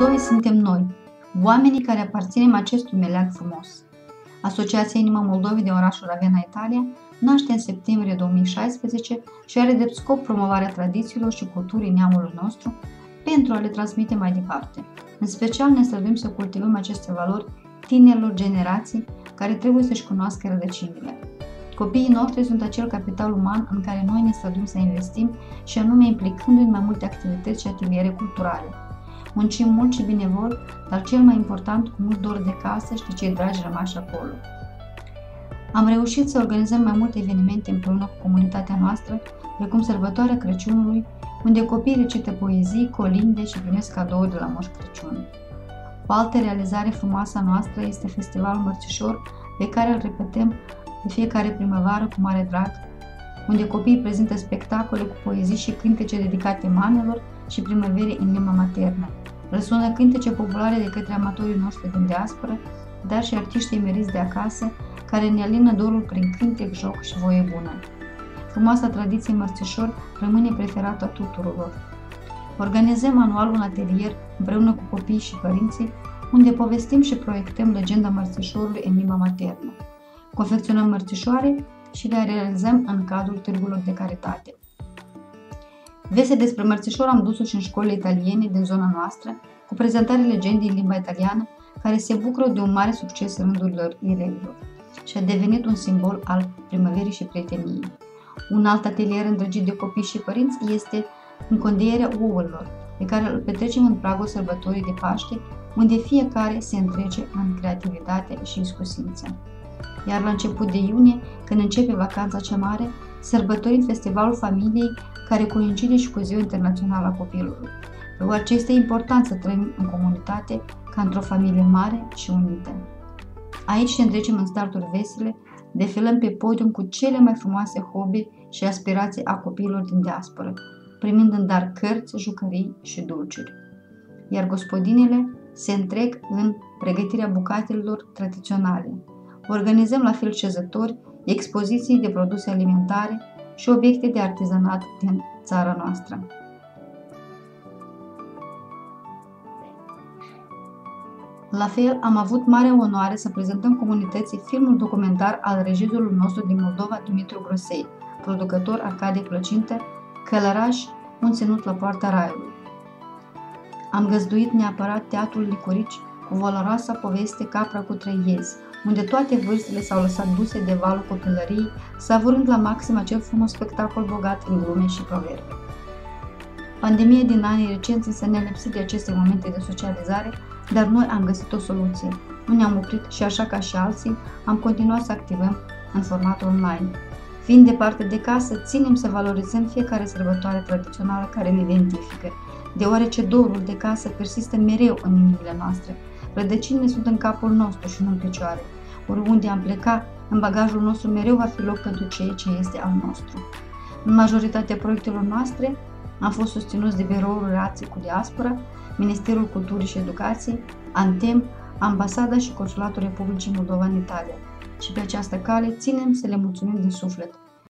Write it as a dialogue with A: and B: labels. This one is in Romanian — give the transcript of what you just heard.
A: Moldovei suntem noi, oamenii care aparținem acestui meleag frumos. Asociația Inima Moldovei de orașul Ravenna, Italia, naște în septembrie 2016 și are drept scop promovarea tradițiilor și culturii neamului nostru pentru a le transmite mai departe. În special ne străduim să cultivăm aceste valori tinerilor generații care trebuie să-și cunoască rădăcinile. Copiii noștri sunt acel capital uman în care noi ne străduim să investim și anume implicându-i în mai multe activități și ateliere culturale. Muncim mult și binevol, dar cel mai important, cu mult dor de casă și de cei dragi rămași acolo. Am reușit să organizăm mai multe evenimente împreună cu comunitatea noastră, precum sărbătoarea Crăciunului, unde copiii recită poezii, colinde și primesc cadouri de la Moș Crăciun. O altă realizare frumoasă a noastră este Festivalul Mărțișor, pe care îl repetăm de fiecare primăvară cu mare drag, unde copiii prezintă spectacole cu poezii și cântece dedicate mamelor și primăverii în limba maternă. Răsună cântece populare de către amatorii noștri din diasporă, dar și artiștii emeriți de acasă, care ne alină dorul prin cântec, joc și voie bună. Frumoasa tradiție Mărțișor rămâne preferată a tuturor. Organizăm anual un atelier împreună cu copiii și părinții, unde povestim și proiectăm legenda Mărțișorului în limba maternă. Confecționăm mărțișoare și le realizăm în cadrul târgurilor de caritate. Vestea despre mărțișor am dus-o și în școlile italiene din zona noastră, cu prezentarea legendei în limba italiană, care se bucură de un mare succes în rândurile elevilor și a devenit un simbol al primăverii și prieteniei. Un alt atelier îndrăgit de copii și părinți este încondierea ouălor, pe care îl petrecem în pragul sărbătorii de Paște, unde fiecare se întrece în creativitate și iscusință. Iar la început de iunie, când începe vacanța cea mare, sărbătorim Festivalul Familiei, care coincide și cu Ziua Internațională a Copilului. Deoarece este important să trăim în comunitate ca într-o familie mare și unită. Aici ne întrecem în starturi vesele, defilăm pe podium cu cele mai frumoase hobby și aspirații a copiilor din diasporă, primind în dar cărți, jucării și dulciuri. Iar gospodinele se întrec în pregătirea bucatelor tradiționale. Organizăm la fel cezători, expoziții de produse alimentare și obiecte de artizanat din țara noastră. La fel, am avut mare onoare să prezentăm comunității filmul documentar al regizorului nostru din Moldova, Dumitru Grosei, producător Arcadie Plăcintă, Călăraș, un ținut la poarta raiului. Am găzduit neapărat Teatrul Licurici cu valoroasa poveste Capra cu trei iezi, unde toate vârstele s-au lăsat duse de valul copilăriei, savurând la maxim acel frumos spectacol bogat în glume și proverbe. Pandemia din anii recenți însă ne-a lipsit de aceste momente de socializare, dar noi am găsit o soluție. Nu ne-am oprit și așa ca și alții, am continuat să activăm în format online. Fiind departe de casă, ținem să valorizăm fiecare sărbătoare tradițională care ne identifică, deoarece dorul de casă persistă mereu în inimile noastre. Rădăcinile sunt în capul nostru și nu în picioare. Oriunde am plecat, în bagajul nostru mereu va fi loc pentru ceea ce este al nostru. În majoritatea proiectelor noastre am fost susținuți de Biroul Relații cu Diaspora, Ministerul Culturii și Educației, ANTEM, Ambasada și Consulatul Republicii Moldova în Italia. Și pe această cale ținem să le mulțumim din suflet